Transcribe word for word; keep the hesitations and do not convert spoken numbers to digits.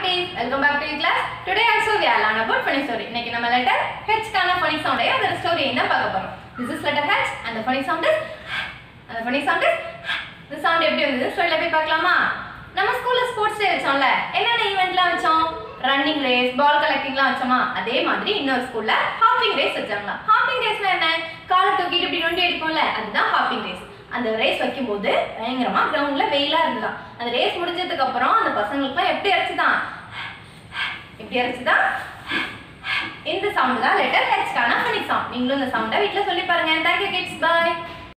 cuties, welcome back to your class. Today also we are learn about funny story. இன்னைக்கு நம்ம letter H கான funny sound ஐ அந்த story என்ன பார்க்க போறோம். This is letter H and the funny sound is and the funny sound is the sound எப்படி வந்தது ஸ்டோரியில போய் பார்க்கலாமா? நம்ம ஸ்கூல்ல ஸ்போர்ட்ஸ் டே வச்சோம்ல. என்னென்ன ஈவென்ட்லாம் வச்சோம்? ரன்னிங் ரேஸ், பால் கலெக்டிங்லாம் வச்சோமா? அதே மாதிரி இன்னொரு ஸ்கூல்ல ஹாப்பிங் ரேஸ் வச்சாங்க. ஹாப்பிங் ரேஸ்னா என்ன? காலை தூக்கிட்டு இப்படி நொண்டி அடிப்போம்ல, அதுதான் ஹாப்பிங் ரேஸ். அந்த ரேஸ் வைக்கும்போது பயங்கரமா கிரவுண்ட்ல வெயிலா இருந்துதான். அந்த ரேஸ் முடிஞ்சதுக்கு அப்புறம் அந்த பசங்களுக்குலாம் எப்படி அடிச்சுதான் எப்படி அடிச்சுதான் இந்த சவுண்ட் தான் லெட்டர் H கான ஃபனி சவுண்ட். நீங்களும் இந்த சவுண்டை வீட்டில் சொல்லி பாருங்க. Thank you kids, bye.